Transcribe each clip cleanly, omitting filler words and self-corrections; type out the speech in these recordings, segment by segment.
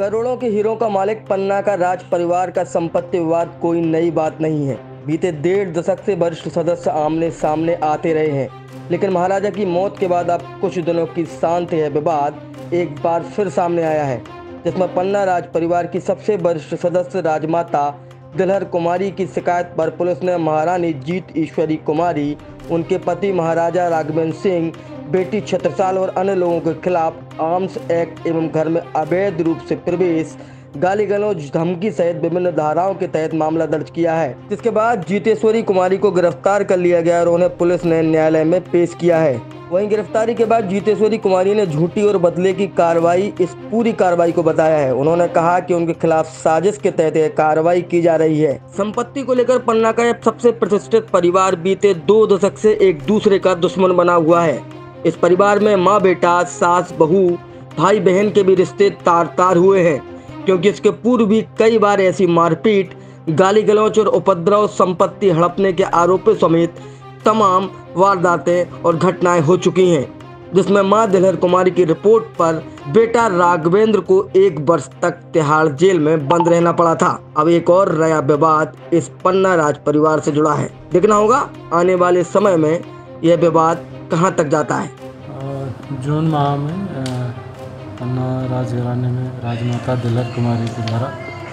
करोड़ों के हीरों का मालिक पन्ना का राज परिवार का संपत्ति विवाद कोई नई बात नहीं है। बीते 1.5 दशक से वरिष्ठ सदस्य आमने सामने आते रहे हैं, लेकिन महाराजा की मौत के बाद अब कुछ दिनों की शांत यह विवाद एक बार फिर सामने आया है, जिसमें पन्ना राज परिवार की सबसे वरिष्ठ सदस्य राजमाता दिलहर कुमारी की शिकायत पर पुलिस ने महारानी जीत ईश्वरी कुमारी, उनके पति महाराजा राघवेंद्र सिंह, बेटी छत्रसाल और अन्य लोगों के खिलाफ आर्म्स एक्ट एवं घर में अवैध रूप से प्रवेश, गाली गलौज, धमकी सहित विभिन्न धाराओं के तहत मामला दर्ज किया है। जिसके बाद जीतेश्वरी कुमारी को गिरफ्तार कर लिया गया और उन्हें पुलिस ने न्यायालय में पेश किया है। वहीं गिरफ्तारी के बाद जीतेश्वरी कुमारी ने झूठी और बदले की कार्रवाई इस पूरी कार्रवाई को बताया है। उन्होंने कहा कि उनके खिलाफ साजिश के तहत यह कार्रवाई की जा रही है। संपत्ति को लेकर पन्ना का यह सबसे प्रतिष्ठित परिवार बीते 2 दशक से एक दूसरे का दुश्मन बना हुआ है। इस परिवार में माँ बेटा, सास बहू, भाई बहन के भी रिश्ते तार तार हुए हैं, क्योंकि इसके पूर्व भी कई बार ऐसी मारपीट, गाली गलौज और उपद्रव, संपत्ति हड़पने के आरोपों समेत तमाम वारदातें और घटनाएं हो चुकी हैं, जिसमें मां दिलहर कुमारी की रिपोर्ट पर बेटा राघवेंद्र को 1 वर्ष तक तिहाड़ जेल में बंद रहना पड़ा था। अब एक और नया विवाद इस पन्ना राज परिवार से जुड़ा है। देखना होगा आने वाले समय में यह विवाद कहां तक जाता है। जून माह में पन्ना राजघराने में राजमाता दिलहर कुमारी के द्वारा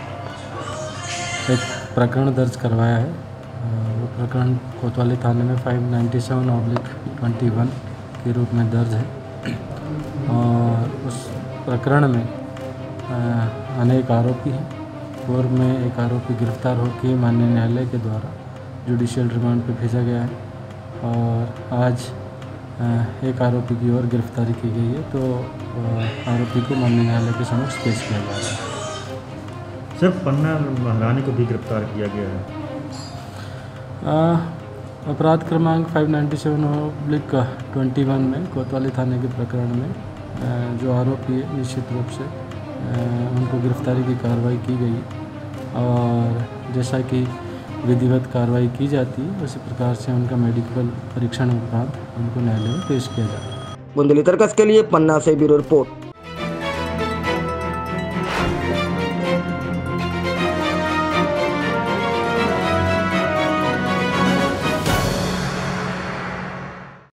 एक प्रकरण दर्ज करवाया है। वो प्रकरण कोतवाली थाने में 597/21 के रूप में दर्ज है और उस प्रकरण में अनेक आरोपी हैं। पूर्व में एक आरोपी गिरफ्तार होकर माननीय न्यायालय के द्वारा जुडिशियल रिमांड पर भेजा गया है और आज एक आरोपी की ओर गिरफ्तारी की गई है, तो आरोपी को माननीय न्यायालय के समक्ष पेश किया जा रहा है। सिर्फ पन्ना महारानी को भी गिरफ्तार किया गया है। अपराध क्रमांक 597/21 में कोतवाली थाने के प्रकरण में जो आरोपी है निश्चित रूप से उनको गिरफ्तारी की कार्रवाई की गई और जैसा कि विधिवत कार्रवाई की जाती है उसी प्रकार से उनका मेडिकल परीक्षण उपरांत उनको न्यायालय में पेश किया जाता है। बुंदेली तर्कस के लिए पन्ना से ब्यूरो रिपोर्ट।